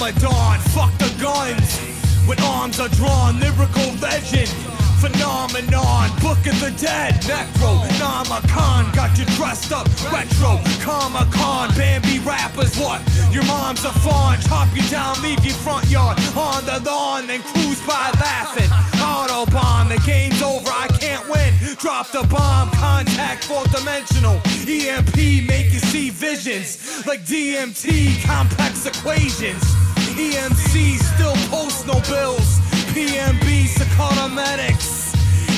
Ramadan, fuck the guns. When arms are drawn, lyrical legend. Phenomenon, Book of the Dead, Necro, Namakan, got you dressed up, retro, Comic-Con, Bambi rappers, what? Your mom's a fawn, chop you down, leave your front yard on the lawn, then cruise by laughing. Autobahn, the game's over, I can't win. Drop the bomb, contact, fourth dimensional. EMP, make you see visions like DMT, complex equations. EMC still post no bills. PMB, Sakata Medics.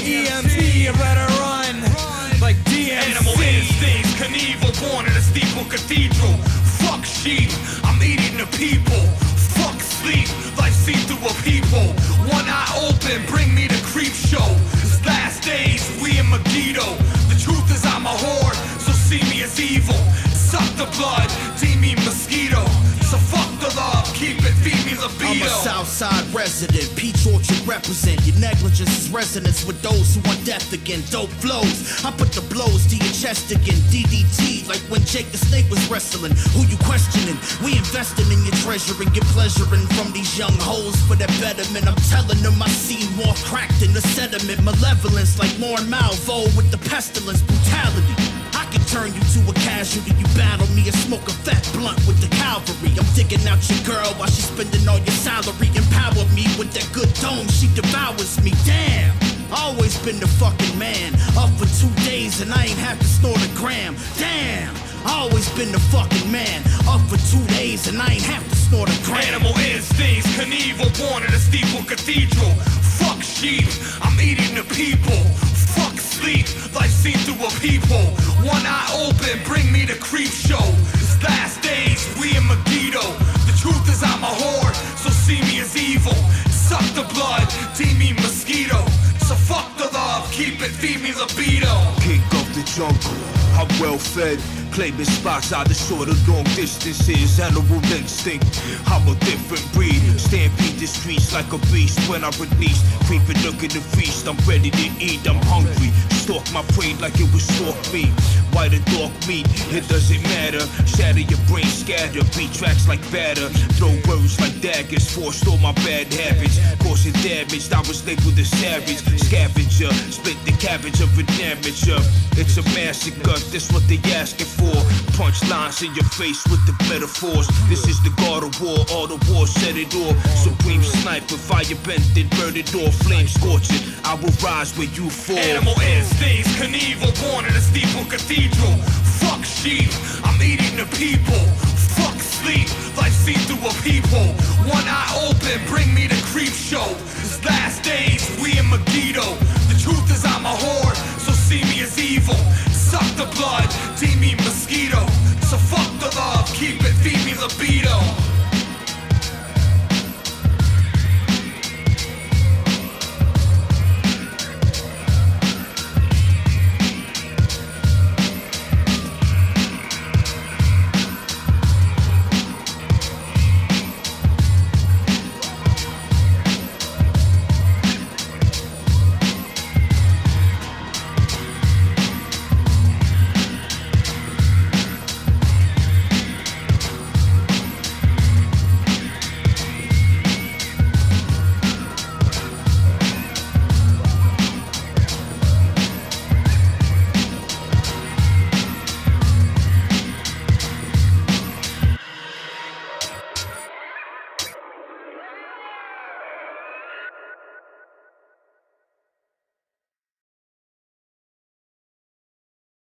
EMT, you better run like DMC. Animal instincts, Knievel, born in a steeple cathedral. Fuck sheep, I'm eating the people. Fuck sleep, life seen through a people. One eye open, bring me the creep show. This last days, we in Megiddo. The truth is I'm a whore, so see me as evil. Suck the blood, deem me mosquito. So fuck the love, keep it, feed me libido. I'm a Southside resident, Peach Orchard represent. Your negligence is resonance with those who want death again. Dope flows, I put the blows to your chest again. DDT, like when Jake the Snake was wrestling. Who you questioning? We investing in your treasure and get pleasuring from these young hoes for their betterment. I'm telling them I see more cracked in the sediment. Malevolence like Lorne Malvo with the pestilence, brutality. I can turn you to a casualty. You battle me and smoke a fat blunt with the cavalry. I'm digging out your girl while she's spending all your salary. Empower me with that good dome, she devours me. Damn, always been the fucking man. Up for 2 days and I ain't have to snort a gram. Damn, always been the fucking man. Up for 2 days and I ain't have to snort a gram. Animal instincts, Knievel, born in a steeple cathedral. Fuck sheep, I'm eating the people. Fuck sleep, life seen through a people. One eye open, bring me the creep show. This last days, we in Megiddo. The truth is I'm a whore, so see me as evil. Suck the blood, deem me mosquito. So fuck the love, keep it, feed me libido. King of the jungle, I'm well fed. Claiming spots out of short or long distances. Animal instinct, I'm a different breed. Stampede the streets like a beast when I release. Creeping, look at the feast, I'm ready to eat, I'm hungry. Stalk my prey like it was stalk me. White or dark meat, it doesn't matter. Shatter your brain, scatter. Beat tracks like batter. Throw words like daggers. Forced all my bad habits. Causing damage, I was labeled a savage. Scavenger, split the cabbage of an amateur. It's a massacre, that's what they asking for. Punchlines in your face with the metaphors. This is the God of war, all the war set it off. Supreme sniper, fire bending, burn it off. Flame scorching, I will rise where you fall. Animal instincts, Knievel, born in a steeple cathedral. Fuck sheep, I'm eating the people. Fuck sleep, life seen through a people. One eye open, bring me the creep show. This last days, we in Megiddo. The truth is I'm a whore, so see me as evil. Suck the blood, deem me mosquito. So fuck the love, keep it, feed me libido.